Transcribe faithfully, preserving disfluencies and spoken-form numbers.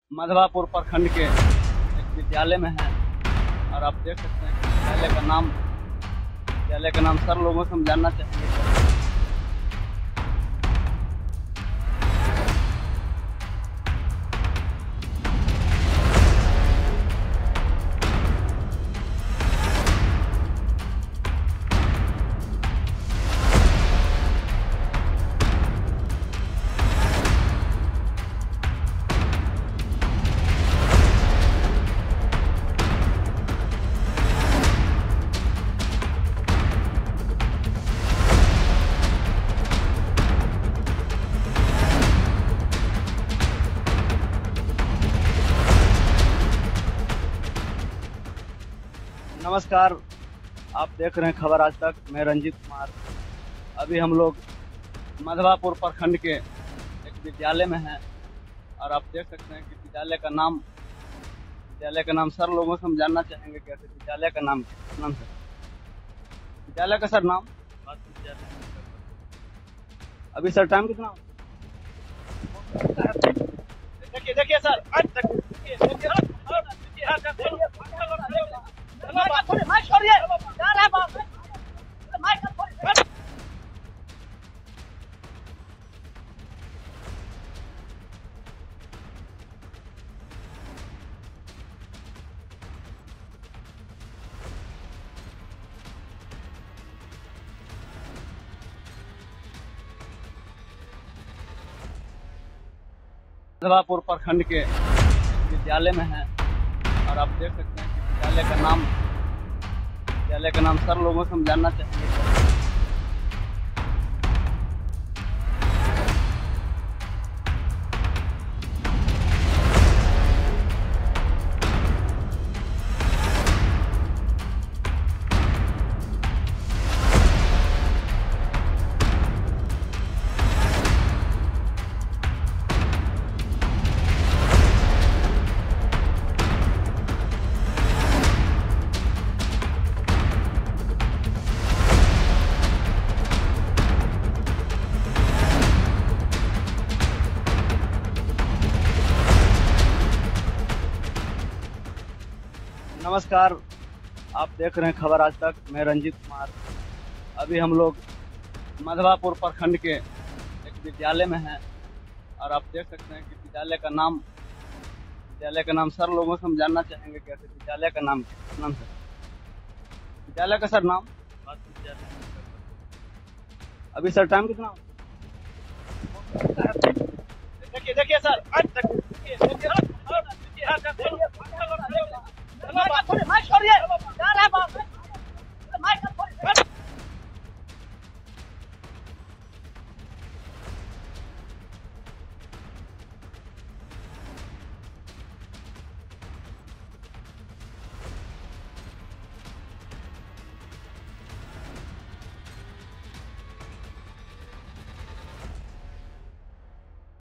मधवापुर प्रखंड के एक विद्यालय में है और आप देख सकते हैं कि विद्यालय का नाम विद्यालय का नाम सर लोगों से हम जानना चाहेंगे। नमस्कार, आप देख रहे हैं खबर आज तक। मैं रंजीत कुमार। अभी हम लोग मधवापुर प्रखंड के एक विद्यालय में हैं और आप देख सकते हैं कि विद्यालय का नाम विद्यालय का नाम सर लोगों से हम जानना चाहेंगे कैसे विद्यालय का नाम नाम सर विद्यालय का सर नाम। अभी सर टाइम कितना? देखिए देखिए सर मधवापुर प्रखंड के विद्यालय में है और आप देख सकते हैं कि विद्यालय का नाम विद्यालय का नाम सर लोगों से हम जानना चाहेंगे। नमस्कार, आप देख रहे हैं खबर आज तक। मैं रंजीत कुमार। अभी हम लोग मधवापुर प्रखंड के एक विद्यालय में हैं और आप देख सकते हैं कि विद्यालय का नाम विद्यालय का नाम सर लोगों से हम जानना चाहेंगे कैसे विद्यालय का नाम नाम सर विद्यालय का सर नाम। अभी सर टाइम कितना? देखिए देखिए सर